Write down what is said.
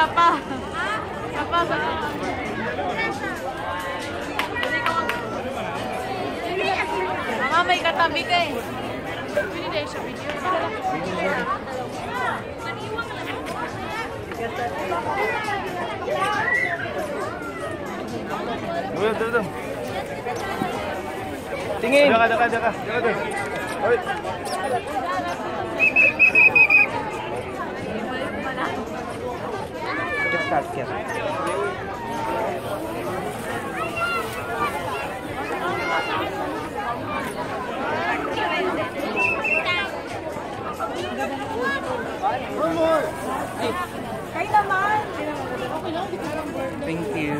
Papa. Papa ba? Mama, may katabi ka eh. Pwede dahil sa video. Duduk. Tingin. Dekat. Oi. Cepat ya. Thank you.